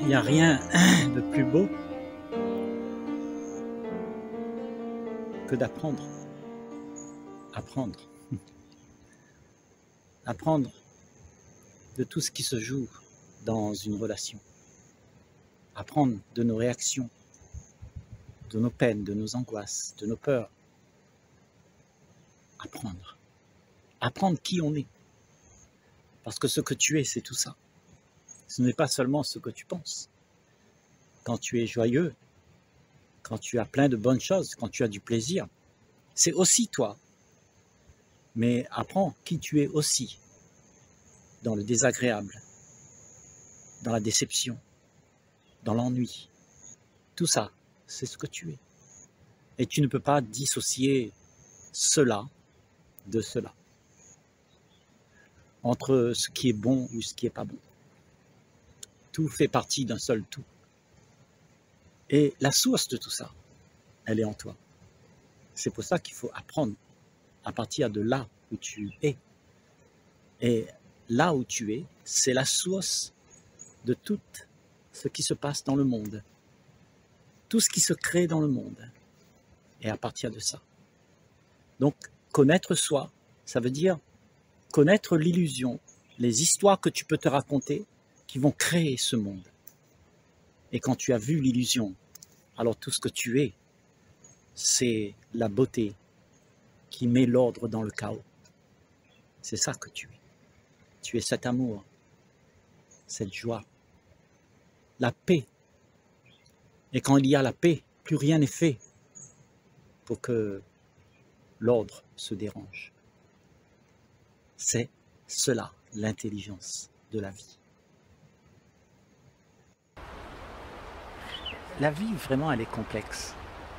Il n'y a rien de plus beau que d'apprendre. Apprendre. Apprendre de tout ce qui se joue dans une relation. Apprendre de nos réactions, de nos peines, de nos angoisses, de nos peurs. Apprendre. Apprendre qui on est. Parce que ce que tu es, c'est tout ça. Ce n'est pas seulement ce que tu penses. Quand tu es joyeux, quand tu as plein de bonnes choses, quand tu as du plaisir, c'est aussi toi. Mais apprends qui tu es aussi dans le désagréable, dans la déception, dans l'ennui. Tout ça, c'est ce que tu es. Et tu ne peux pas dissocier cela de cela. Entre ce qui est bon ou ce qui n'est pas bon. Tout fait partie d'un seul tout. Et la source de tout ça, elle est en toi. C'est pour ça qu'il faut apprendre à partir de là où tu es. Et là où tu es, c'est la source de tout ce qui se passe dans le monde. Tout ce qui se crée dans le monde. Et à partir de ça. Donc, connaître soi, ça veut dire connaître l'illusion, les histoires que tu peux te raconter qui vont créer ce monde. Et quand tu as vu l'illusion, alors tout ce que tu es, c'est la beauté qui met l'ordre dans le chaos. C'est ça que tu es. Tu es cet amour, cette joie, la paix. Et quand il y a la paix, plus rien n'est fait pour que l'ordre se dérange. C'est cela, l'intelligence de la vie. La vie, vraiment, elle est complexe.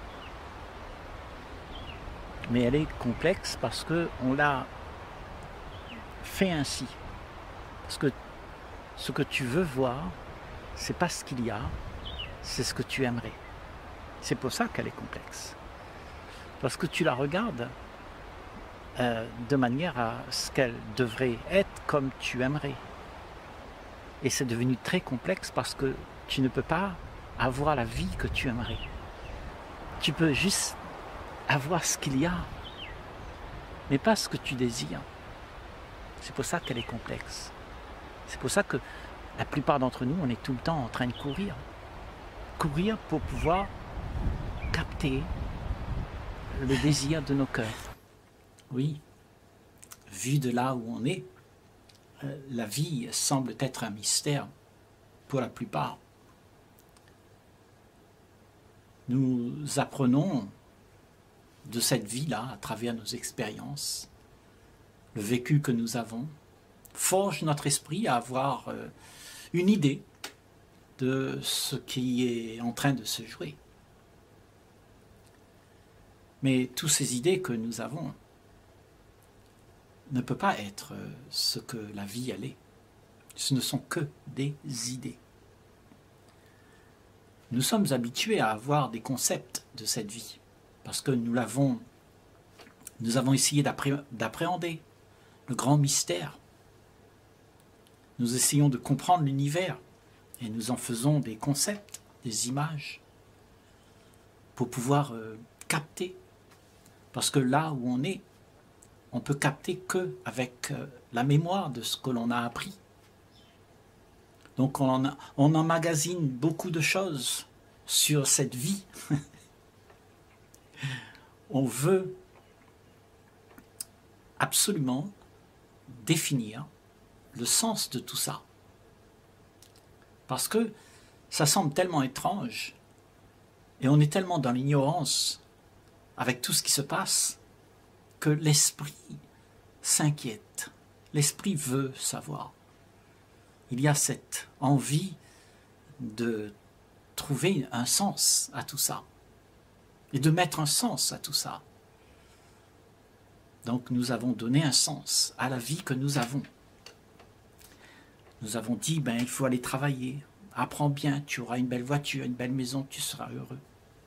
Mais elle est complexe parce qu'on l'a fait ainsi. Parce que ce que tu veux voir, c'est pas ce qu'il y a, c'est ce que tu aimerais. C'est pour ça qu'elle est complexe. Parce que tu la regardes de manière à ce qu'elle devrait être comme tu aimerais. Et c'est devenu très complexe parce que tu ne peux pas avoir la vie que tu aimerais. Tu peux juste avoir ce qu'il y a, mais pas ce que tu désires. C'est pour ça qu'elle est complexe. C'est pour ça que la plupart d'entre nous, on est tout le temps en train de courir. Courir pour pouvoir capter le désir de nos cœurs. Oui, vu de là où on est, la vie semble être un mystère pour la plupart. Nous apprenons de cette vie-là à travers nos expériences, le vécu que nous avons, forge notre esprit à avoir une idée de ce qui est en train de se jouer. Mais toutes ces idées que nous avons ne peuvent pas être ce que la vie elle est. Ce ne sont que des idées. Nous sommes habitués à avoir des concepts de cette vie, parce que nous avons essayé d'appréhender le grand mystère. Nous essayons de comprendre l'univers, et nous en faisons des concepts, des images, pour pouvoir capter. Parce que là où on est, on peut capter que avec la mémoire de ce que l'on a appris. Donc on emmagasine beaucoup de choses sur cette vie. On veut absolument définir le sens de tout ça. Parce que ça semble tellement étrange et on est tellement dans l'ignorance avec tout ce qui se passe que l'esprit s'inquiète. L'esprit veut savoir. Il y a cette envie de trouver un sens à tout ça et de mettre un sens à tout ça. Donc nous avons donné un sens à la vie que nous avons. Nous avons dit, il faut aller travailler, apprends bien, tu auras une belle voiture, une belle maison, tu seras heureux.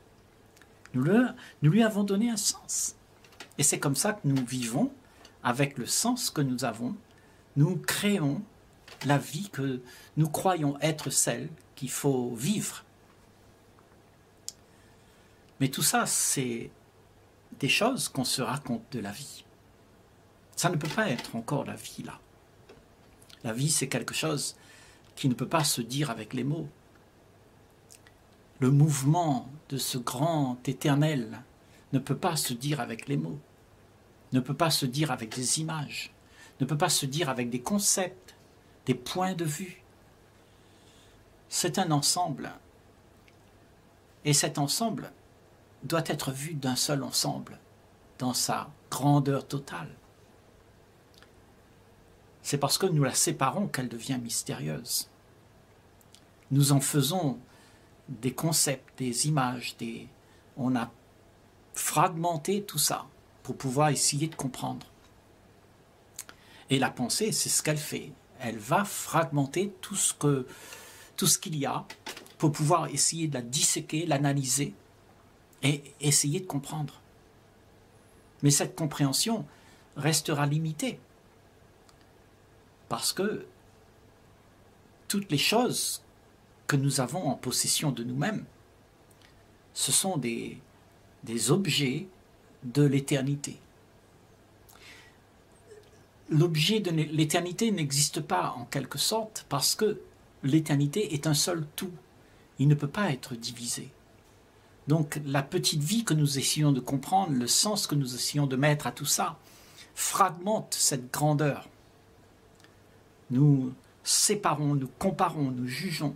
Nous lui avons donné un sens. Et c'est comme ça que nous vivons, avec le sens que nous avons, nous créons la vie que nous croyons être celle qu'il faut vivre. Mais tout ça, c'est des choses qu'on se raconte de la vie. Ça ne peut pas être encore la vie, là. La vie, c'est quelque chose qui ne peut pas se dire avec les mots. Le mouvement de ce grand éternel ne peut pas se dire avec les mots, ne peut pas se dire avec des images, ne peut pas se dire avec des concepts, des points de vue. C'est un ensemble. Et cet ensemble doit être vu d'un seul ensemble, dans sa grandeur totale. C'est parce que nous la séparons qu'elle devient mystérieuse. Nous en faisons des concepts, des images, on a fragmenté tout ça pour pouvoir essayer de comprendre. Et la pensée, c'est ce qu'elle fait. Elle va fragmenter tout ce qu'il y a pour pouvoir essayer de la disséquer, l'analyser et essayer de comprendre. Mais cette compréhension restera limitée parce que toutes les choses que nous avons en possession de nous-mêmes, ce sont des objets de l'éternité. L'objet de l'éternité n'existe pas en quelque sorte parce que l'éternité est un seul tout. Il ne peut pas être divisé. Donc la petite vie que nous essayons de comprendre, le sens que nous essayons de mettre à tout ça, fragmente cette grandeur. Nous séparons, nous comparons, nous jugeons.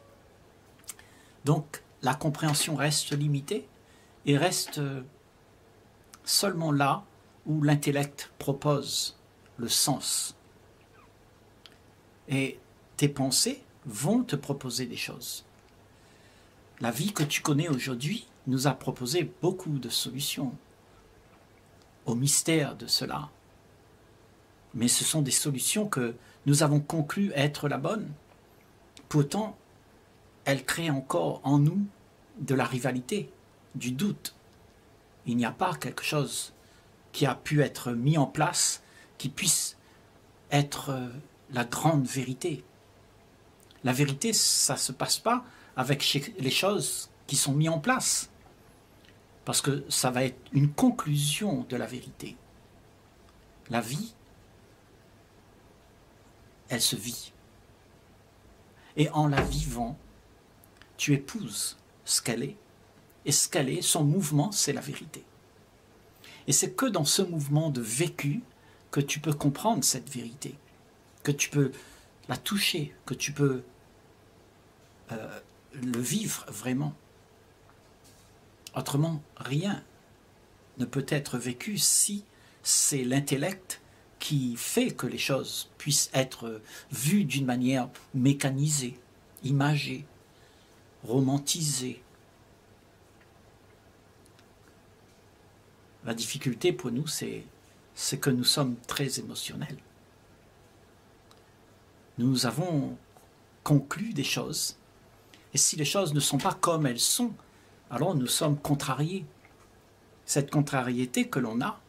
Donc la compréhension reste limitée et reste seulement là où l'intellect propose le sens. Et tes pensées vont te proposer des choses. La vie que tu connais aujourd'hui nous a proposé beaucoup de solutions au mystère de cela. Mais ce sont des solutions que nous avons conclu être la bonne. Pourtant, elles créent encore en nous de la rivalité, du doute. Il n'y a pas quelque chose qui a pu être mis en place qui puisse être la grande vérité. La vérité, ça ne se passe pas avec les choses qui sont mises en place, parce que ça va être une conclusion de la vérité. La vie, elle se vit. Et en la vivant, tu épouses ce qu'elle est, et ce qu'elle est, son mouvement, c'est la vérité. Et c'est que dans ce mouvement de vécu que tu peux comprendre cette vérité, que tu peux la toucher, que tu peux le vivre vraiment. Autrement, rien ne peut être vécu si c'est l'intellect qui fait que les choses puissent être vues d'une manière mécanisée, imagée, romantisée. La difficulté pour nous, c'est que nous sommes très émotionnels. Nous avons conclu des choses, et si les choses ne sont pas comme elles sont, alors nous sommes contrariés. Cette contrariété que l'on a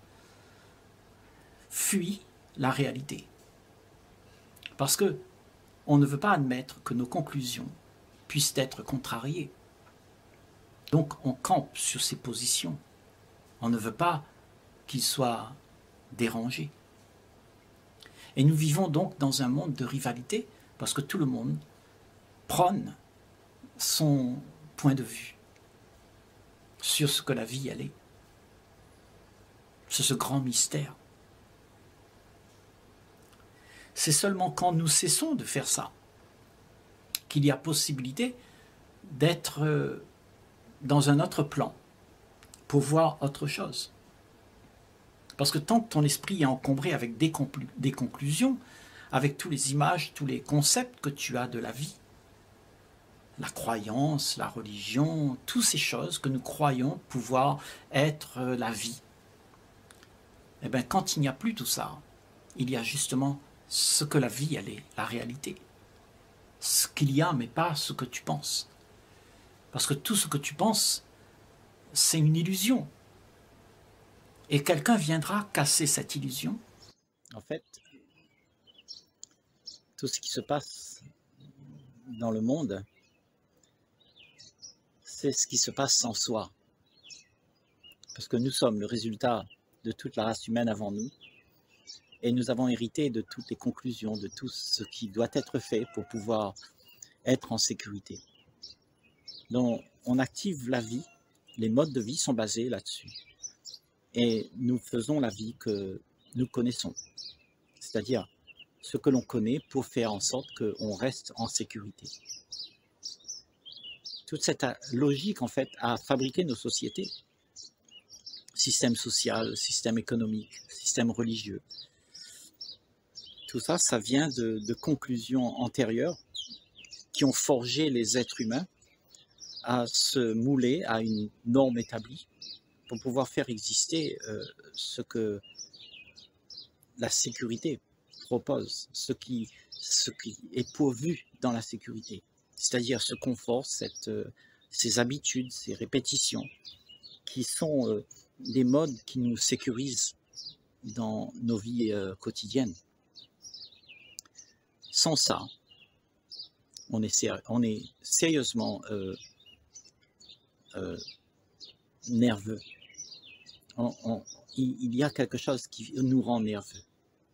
fuit la réalité. Parce que on ne veut pas admettre que nos conclusions puissent être contrariées. Donc on campe sur ses positions. On ne veut pas qu'ils soient dérangés. Et nous vivons donc dans un monde de rivalité parce que tout le monde prône son point de vue sur ce que la vie elle est. C'est ce grand mystère. C'est seulement quand nous cessons de faire ça qu'il y a possibilité d'être dans un autre plan pour voir autre chose. Parce que tant que ton esprit est encombré avec des conclusions, avec toutes les images, tous les concepts que tu as de la vie, la croyance, la religion, toutes ces choses que nous croyons pouvoir être la vie, eh bien, quand il n'y a plus tout ça, il y a justement ce que la vie, elle est, la réalité. Ce qu'il y a, mais pas ce que tu penses. Parce que tout ce que tu penses, c'est une illusion. Et quelqu'un viendra casser cette illusion. En fait, tout ce qui se passe dans le monde, c'est ce qui se passe en soi. Parce que nous sommes le résultat de toute la race humaine avant nous, et nous avons hérité de toutes les conclusions, de tout ce qui doit être fait pour pouvoir être en sécurité. Donc, on active la vie, les modes de vie sont basés là-dessus. Et nous faisons la vie que nous connaissons, c'est-à-dire ce que l'on connaît pour faire en sorte qu'on reste en sécurité. Toute cette logique, en fait, a fabriqué nos sociétés. Système social, système économique, système religieux. Tout ça, ça vient de conclusions antérieures qui ont forgé les êtres humains à se mouler à une norme établie pour pouvoir faire exister ce que la sécurité propose, ce qui est pourvu dans la sécurité, c'est-à-dire ce confort, ces habitudes, ces répétitions, qui sont des modes qui nous sécurisent dans nos vies quotidiennes. Sans ça, on est sérieusement nerveux. Il y a quelque chose qui nous rend nerveux.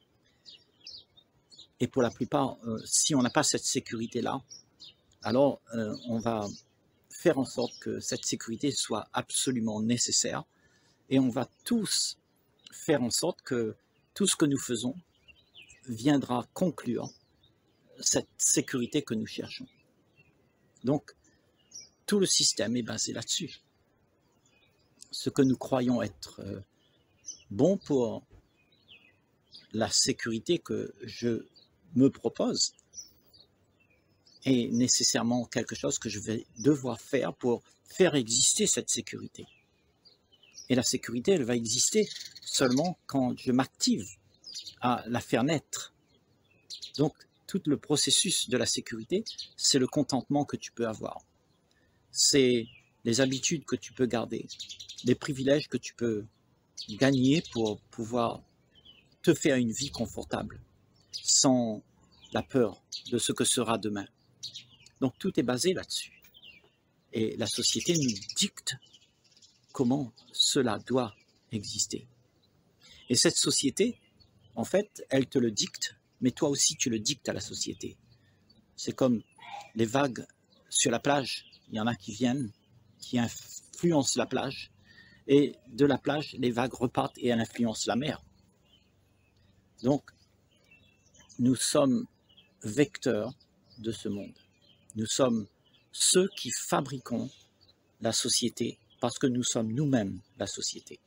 Et pour la plupart, si on n'a pas cette sécurité-là, alors on va faire en sorte que cette sécurité soit absolument nécessaire, et on va tous faire en sorte que tout ce que nous faisons viendra conclure cette sécurité que nous cherchons. Donc, tout le système est basé là-dessus. Ce que nous croyons être bon pour la sécurité que je me propose est nécessairement quelque chose que je vais devoir faire pour faire exister cette sécurité. Et la sécurité, elle va exister seulement quand je m'active à la faire naître. Donc, tout le processus de la sécurité, c'est le contentement que tu peux avoir. C'est les habitudes que tu peux garder, les privilèges que tu peux gagner pour pouvoir te faire une vie confortable, sans la peur de ce que sera demain. Donc tout est basé là-dessus. Et la société nous dicte comment cela doit exister. Et cette société, en fait, elle te le dicte, mais toi aussi tu le dictes à la société. C'est comme les vagues sur la plage. Il y en a qui viennent, qui influencent la plage, et de la plage, les vagues repartent et elles influencent la mer. Donc, nous sommes vecteurs de ce monde. Nous sommes ceux qui fabriquons la société parce que nous sommes nous-mêmes la société.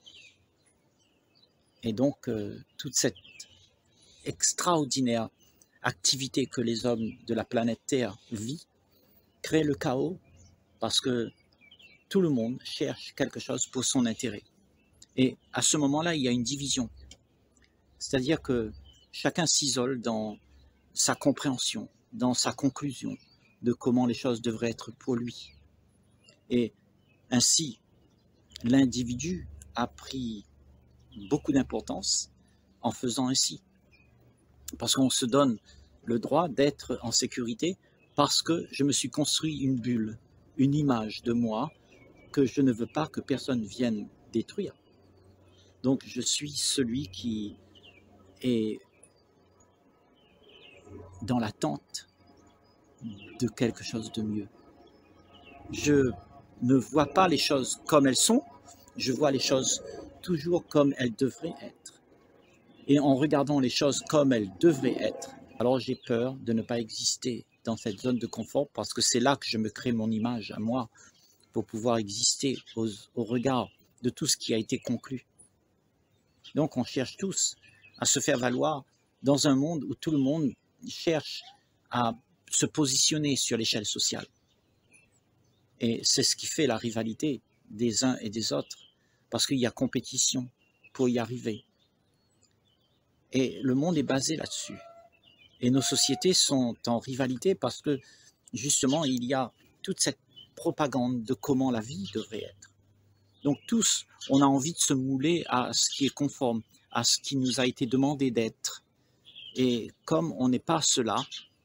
Et donc, toute cette extraordinaire activité que les hommes de la planète Terre vivent crée le chaos parce que tout le monde cherche quelque chose pour son intérêt. Et à ce moment-là, il y a une division. C'est-à-dire que chacun s'isole dans sa compréhension, dans sa conclusion de comment les choses devraient être pour lui. Et ainsi, l'individu a pris beaucoup d'importance en faisant ainsi. Parce qu'on se donne le droit d'être en sécurité parce que je me suis construit une bulle, une image de moi que je ne veux pas que personne vienne détruire. Donc je suis celui qui est dans l'attente de quelque chose de mieux. Je ne vois pas les choses comme elles sont, je vois les choses toujours comme elles devraient être. Et en regardant les choses comme elles devraient être, alors j'ai peur de ne pas exister dans cette zone de confort parce que c'est là que je me crée mon image à moi pour pouvoir exister au regard de tout ce qui a été conclu. Donc on cherche tous à se faire valoir dans un monde où tout le monde cherche à se positionner sur l'échelle sociale. Et c'est ce qui fait la rivalité des uns et des autres, parce qu'il y a compétition pour y arriver. Et le monde est basé là-dessus. Et nos sociétés sont en rivalité parce que, justement, il y a toute cette propagande de comment la vie devrait être. Donc tous, on a envie de se mouler à ce qui est conforme, à ce qui nous a été demandé d'être. Et comme on n'est pas cela,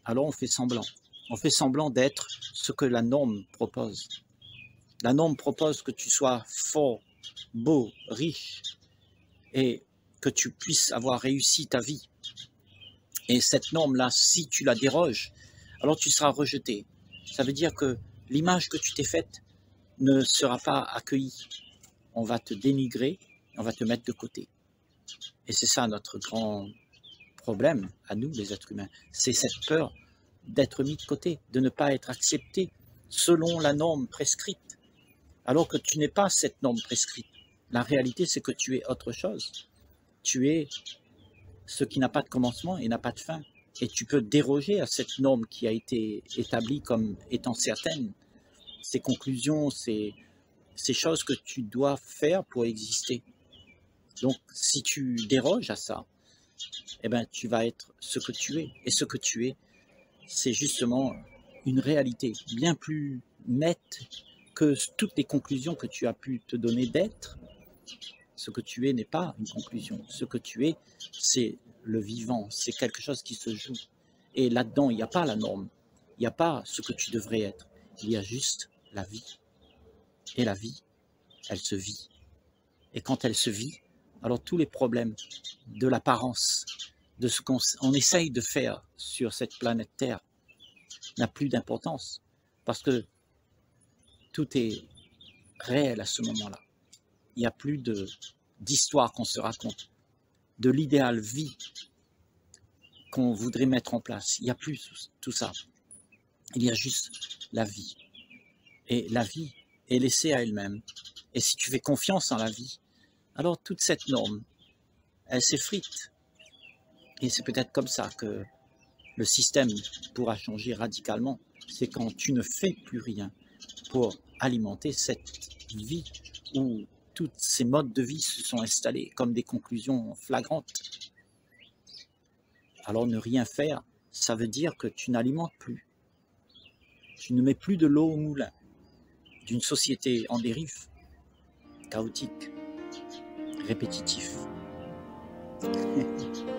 alors on fait semblant. On fait semblant d'être ce que la norme propose. La norme propose que tu sois fort, beau, riche et que tu puisses avoir réussi ta vie. Et cette norme-là, si tu la déroges, alors tu seras rejeté. Ça veut dire que l'image que tu t'es faite ne sera pas accueillie. On va te dénigrer, on va te mettre de côté. Et c'est ça notre grand problème à nous, les êtres humains. C'est cette peur d'être mis de côté, de ne pas être accepté selon la norme prescrite. Alors que tu n'es pas cette norme prescrite. La réalité, c'est que tu es autre chose. Tu es ce qui n'a pas de commencement et n'a pas de fin. Et tu peux déroger à cette norme qui a été établie comme étant certaine. Ces conclusions, ces choses que tu dois faire pour exister. Donc, si tu déroges à ça, eh ben, tu vas être ce que tu es. Et ce que tu es, c'est justement une réalité bien plus nette que toutes les conclusions que tu as pu te donner d'être. Ce que tu es n'est pas une conclusion. Ce que tu es, c'est le vivant. C'est quelque chose qui se joue. Et là-dedans, il n'y a pas la norme. Il n'y a pas ce que tu devrais être. Il y a juste la vie. Et la vie, elle se vit. Et quand elle se vit, alors tous les problèmes de l'apparence, de ce qu'on essaye de faire sur cette planète Terre, n'a plus d'importance. Parce que tout est réel à ce moment-là. Il n'y a plus d'histoire qu'on se raconte, de l'idéal vie qu'on voudrait mettre en place. Il n'y a plus tout ça. Il y a juste la vie. Et la vie est laissée à elle-même. Et si tu fais confiance en la vie, alors toute cette norme, elle s'effrite. Et c'est peut-être comme ça que le système pourra changer radicalement. C'est quand tu ne fais plus rien pour alimenter cette vie où tous ces modes de vie se sont installés comme des conclusions flagrantes. Alors ne rien faire, ça veut dire que tu n'alimentes plus. Tu ne mets plus de l'eau au moulin d'une société en dérive, chaotique, répétitif.